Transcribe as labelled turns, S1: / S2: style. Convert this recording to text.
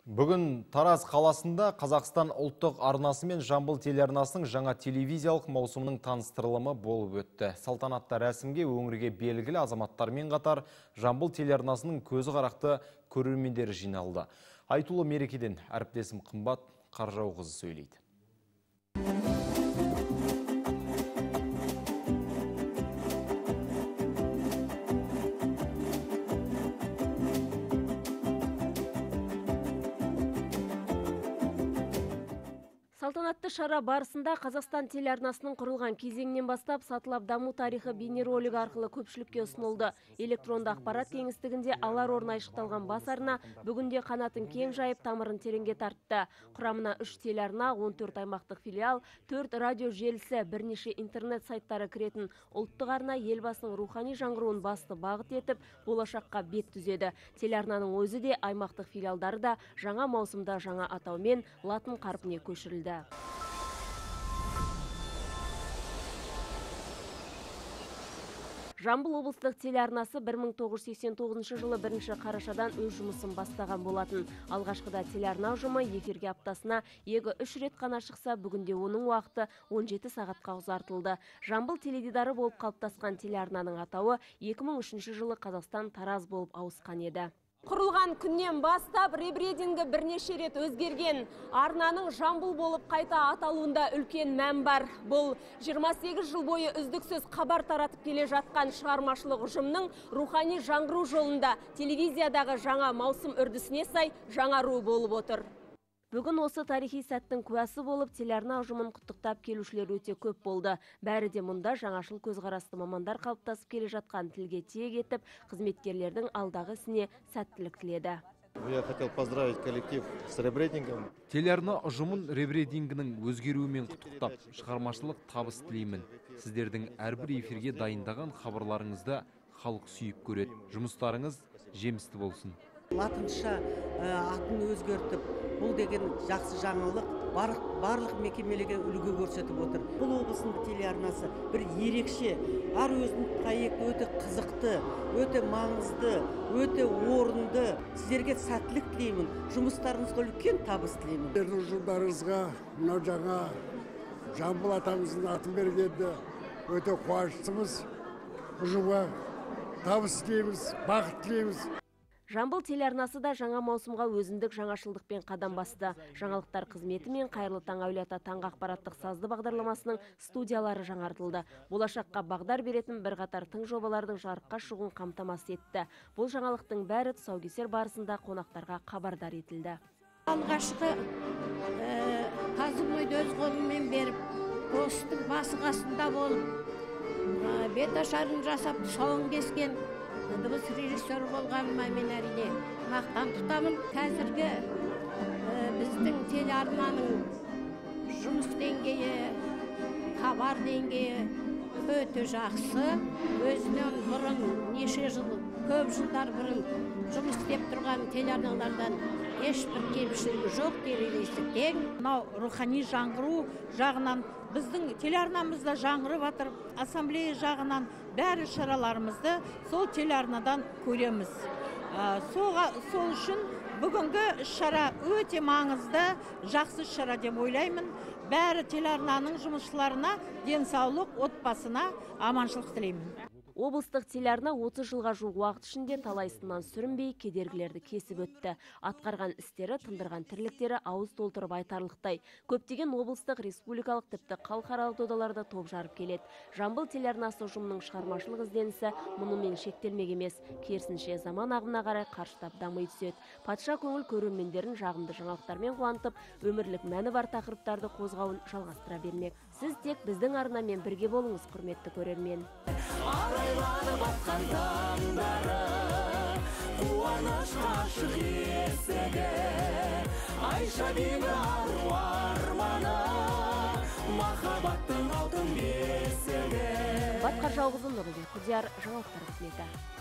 S1: Бүгін Тараз қаласында Қазақстан ұлттық арнасы мен Жамбыл телеарнасының жаңа телевизиялық маусымының таныстырылымы болып өтті. Салтанатты рәсімге өңірге белгілі азаматтармен қатар Жамбыл телеарнасының көзі қарақты көрермендері жиналды. Айтулы мерекеден әріптесім Қымбат Қаржауқызы сөйлейді.
S2: Салтанатты шара барысында Қазақстан телеарнасының құрылған кезеңнен бастап сатылап даму тарихы бейнеролик арқылы көпшілікке ұсынылды. Электронды ақпарат кеңістігінде алар орны айшықталған бас арна бүгінде қанатын кең жайып тамырын тереңге тартты. Құрамына 3 телеарна, 14 аймақтық филиал, 4 радио желісі, бірнеше интернет сайттары кіретін ұлттық арна елбасының рухани жаңғыруын басты бағыт етіп, болашаққа бет түзеді. Телеарнаның өзі де аймақтық филиалдары да жаңа маусымда жаңа атаумен латын қарпіне көшірілді. Жамбыл облыстық телеарнасы 1989 жылы 1 қарашадан өз жұмысын бастаған болатын. Алғашқыда телеарна ұжымы эфирге аптасына 2-3 рет қана шықса, бүгінде оның уақыты 17 сағатқа ұзартылды. Жамбыл теледидары болып қалыптасқан телеарнаның атауы 2003 жылы Қазақстан Тараз болып ауысқан еді. Құрылған күннен бастап ребрендингі бірнеше рет өзгерген. Арнаның Жамбыл болып қайта аталуында үлкен мән бар. Бұл 28 жыл бойы үздіксіз хабар таратып келе жатқан шығармашылық ұжымның рухани жаңғыру жолында телевизиядағы жаңа маусым үрдісіне сай жаңару болып отыр. Бүгін осы тарихи сәттің куәсі болып, телеарна ұжымын құттықтап келушілер өте көп болды. Бәрі де мұнда жаңашыл көзқарасты мамандар қалыптасып келе жатқан тілге тиек етіп, қызметкерлердің алдағы ісіне сәттілік тіледі.
S3: Я хотел поздравить коллектив с ребрендингом.
S1: Телеарна ұжымын ребрендингінің өзгеруімен құттықтап, шығармашылық табыс тілеймін. Сіздердің әрбір эфирге дайындаған хабарларыңызды халық сүйіп көреді. Жұмыстарыңыз жемісті болсын.
S4: Латынша атын өзгертіп, бұл деген жақсы жаңалық барлық мекемелерге үлгі көрсетіп отыр. Бұл облыстың телеарнасы бір ерекше, әр өзінің проекті өте қызықты, өте маңызды, өте орынды. Сіздерге сәттілік тілеймін, жұмыстарыңызға үлкен табыс тілеймін.
S5: Жылдарыңызға мынау жаңа Жамбыл атамыздың атын бергенде өте қуаныштымыз. Ұжымға табыс тілейміз, бақыт тілейміз.
S2: Жамбыл телеарнасы да жаңа маусымға өзіндік жаңашылдықпен қадам басты. Жаңалықтар қызметі мен Қайырлы таң әулие-ата таңғы ақпараттық сазды бағдарламасының студиялары жаңартылды. Болашаққа бағдар беретін бірқатар тың жобалардың жарыққа шығуын қамтамасыз етті. Бұл жаңалықтың бәрі тұсаукесер барысында қонақтарға хабардар етілді.
S6: Алғашқы қазымойды өз қолымен беріп, постың басы қасында болып, бет ашарын жасап, тұсауын кескен дыбыс режиссер болғаныма мен әрине мақтан тұтамын. Қазіргі біздің телеарнаның жұмыс деңгейі, хабар деңгейі өте жақсы. Өзінен бұрын неше жыл, көп жылдар бұрын жұмыс істеп тұрған телеарналардан ешбір кемшілігі жоқ, терезесі тең.
S7: Мынау рухани жаңғыру жағынан біздің телеарнамызда жаңғырып жатыр, ассамблея жағынан бәрі шараларымызды сол телеарнадан көреміз. Сол үшін бүгінгі шара өте маңызды, жақсы шара деп ойлаймын. Бәрі телеарнаның жұмысшыларына денсаулық, отбасына аманшылық тілеймін.
S2: Облыстық телеарна 30 жылға жуық уақыт ішінде талайсынан сүрінбей кедергілерді кесіп өтті. Атқарған істері, тындырған тірліктері ауыз толтырып айтарлықтай. Көптеген облыстық, республикалық тіпті халықаралық додаларда топ жарып келеді. Жамбыл телеарнасы ұжымының шығармашылық ізденісі мұнымен шектелмек емес. Керісінше заман ағымына қарай қарыштап дами түседі. Патша көңіл көрермендерін жағымды жаңалықтармен қуантып, өмірлік мәні бар тақырыптарды қозғауын жалғастыра бермек. Сіз тек біздің арнамен бірге болыңыз, құрметті көрермен.
S8: Арайланып атқан таңдары, қуаныш ғашық есігі, Айша бибі ару арманы, махаббаттың алтын бесігі.
S2: Қымбат Қаржауқызы, Нұрбек Құдияр, жаңалықтар қызметі.